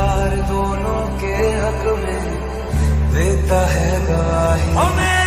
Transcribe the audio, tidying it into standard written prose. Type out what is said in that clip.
प्यार दोनों के हक में देता है गवाही।